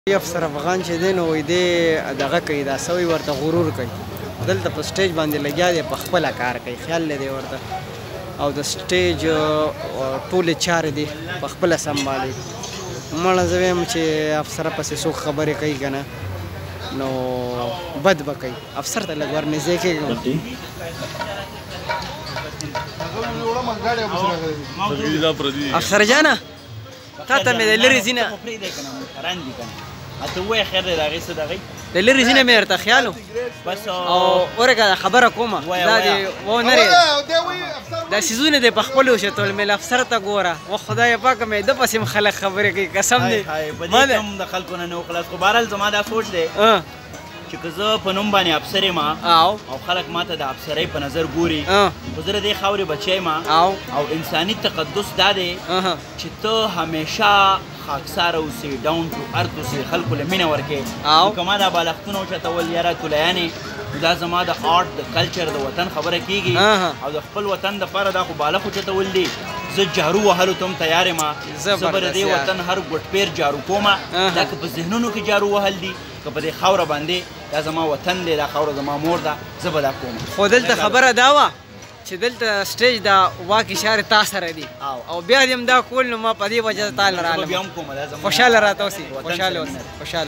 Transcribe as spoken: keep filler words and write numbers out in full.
افسر افغان چې دی نو وایي دی دغه کوي دا څه وایي ورته غرور کوي دلته په سټیج باندې لګیا دی په خپله کار کوي خیال دی ورته او د سټیج ټولې چارې دی په خپله سنبالي مړه زه وایم چې افسره پسې څوک خبرې کوي که نه نو بد به کوي افسر ته لږ ورنږدې کېږم افسر جانه تا ته مې د لرې ځینه اته وای خیر دی هغې څه دغې د لرې ځینه مې درته خیال و بس او ورکه خبره کومه دا دې ونرې دا څیزونه دې په خپلو شتول مې افسر ته ګوره و خدای پاکه مې ده پسې خلک خبرې کوي قسم دی په دې کې هم د خلکو نه نه وخلاص خو بهرحال زما دا سوچ دی چې که زه په نوم باندې افسر یم او خلک ماته د افسرۍ په نظر ګوري خو زه د دې خاورې بچی یم او انساني تقدس دا دی چې ته همیشه خاکساره اوسې ډاون ټو ارت اوسې خلکو له مینه ورکې نو که ما دا بالښتونه وچتول یاره تولیانې دا زما د آرټ د کلچر د وطن خبره کېږي او د خپل وطن دپاره دا خو بالښت وچتول دي زه جارو وهلو ته هم تیار یم زه به د دې وطن هر ګوټپیر جارو کومه دا که په ذهنونو کې جارو وهل دي که په دې خاوره باندې دا زما وطن دی دا خاوره زما مور ده زه به دا کوم خو دلته خبره دا وه چې دلته سټیج دا واک اشارې تا سره دي او بیا دې هم دا کول نو ما په دې وجه تا له رالم خوشحاله راته اوسې خوشحاله اوسې خوشحاله